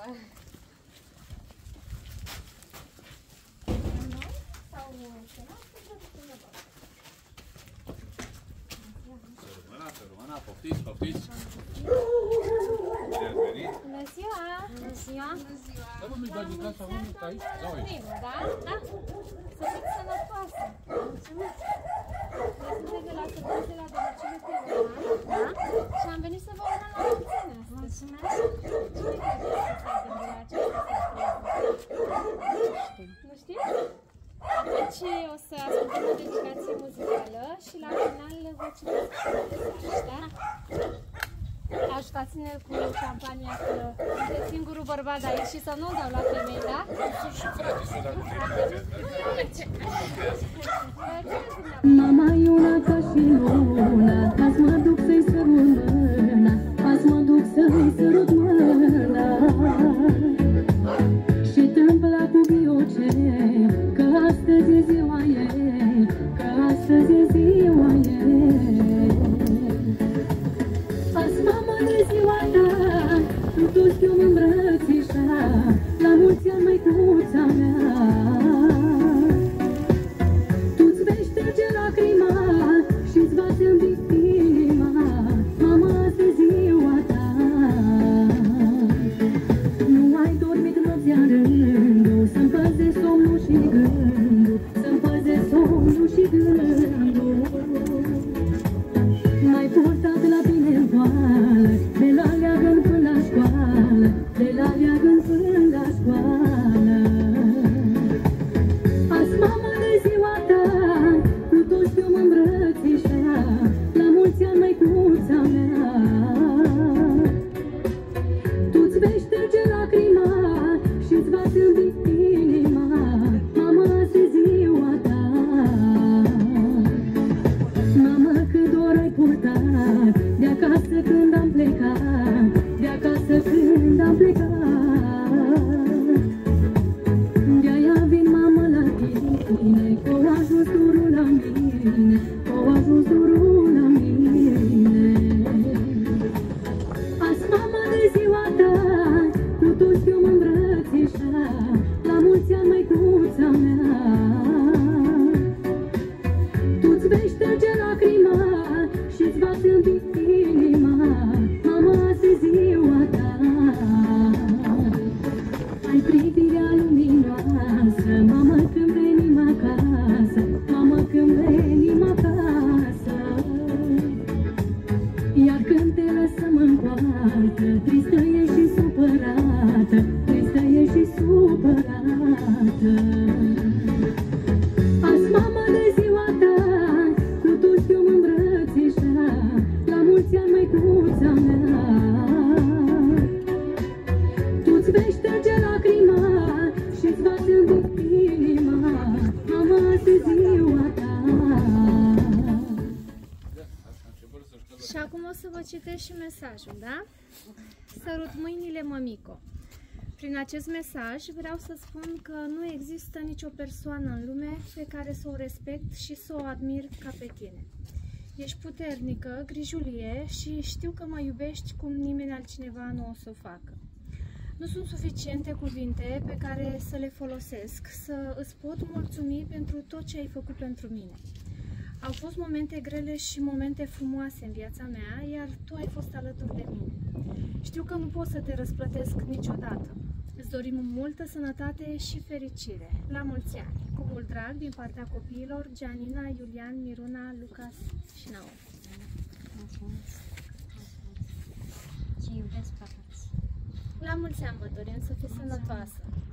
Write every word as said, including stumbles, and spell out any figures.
Rămâna, să rămâna, poftiți, poftiți! Bună ziua! Bună ziua! Bună ziua! Da, bă, nu-i bagi casa, unul aici? Da, uite! Da? Da? Să fiți sănătoasă! Mulțumesc! Noi suntem de la Săptămâni de la Domiciliu Criminal, da? Și am venit să vă urăm la mulți ani astăzi. Mulțumesc! Cine credeți că s-a gândit la această surpriză? Nu știți? Atunci o să ascultăm o dedicație muzicală și la final vă citesc un mesaj, da? Ajutați-ne cu campania că sunteți singurul bărbat de aici și să nu-l dau la femei, da? Sunt și frate, sunt dacă Mama e una ca și luna, azi mă duc să-i sărut mâna, azi mă duc să-i sărut mâna. Și tâmpla cu ghioce, că astăzi e ziua ei, că astăzi e ziua ei. Azi, mama, de ziua ta, cu toți te-om îmbrățișa, la mulți ani, măicuța mea. Tu-ți vei șterge lacrima și-ți va zâmbi inima, mama, azi e ziua ta. Nu ai dormit noaptea în rândul, să-mi păzesc somnul și gândul, să-mi păzesc somnul și gândul. M-ai purtat la tine în boală, de la leagăn până la școală, de la leagăn până la școală. Azi, mama, de ziua ta, cu toți te-om îmbrățișa, la mulți ani, măicuța mea. Tu-ți vei șterge lacrima și-ți va zâmbi inima, mama, azi e ziua ta. Mamă, cât dor ai purtat, de acasă când am plecat, de acasă când am plecat. De-aia vin, mamă, la tine, că au ajuns durul la mine, că au ajuns durul la mine. Azi, mama, de ziua ta, cu toți te-om îmbrățișa, la mulți ani, măicuța mea. Tu-ți vei șterge lacrima și-ți va zâmbi inima, mama, azi e ziua ta. Ai privirea luminoasă, mamă, când venim acasă, mamă, când venim acasă. Iar când te lăsăm în poartă, tristă e și supărată, tristă e și supărată. Azi, mama, de ziua ta, cu toți te-om îmbrățișa, la mulți ani, măicuța mea. Tu-ți vei șterge lacrima și-ți va zâmbi inima, mama, azi e ziua ta. Și acum o să vă citesc și mesajul, da? Sărut mâinile, mămico. Prin acest mesaj vreau să spun că nu există nicio persoană în lume pe care să o respect și să o admir ca pe tine. Ești puternică, grijulie și știu că mă iubești cum nimeni altcineva nu o să o facă. Nu sunt suficiente cuvinte pe care să le folosesc, să îți pot mulțumi pentru tot ce ai făcut pentru mine. Au fost momente grele și momente frumoase în viața mea, iar tu ai fost alături de mine. Știu că nu pot să te răsplătesc niciodată. Îți dorim multă sănătate și fericire. La mulți ani! Cu mult drag din partea copiilor, Gianina, Iulian, Miruna, Lucas și Naum. Mulțumesc! Ce iubesc pe toți! La mulți ani vă dorim, să fiți sănătoasă!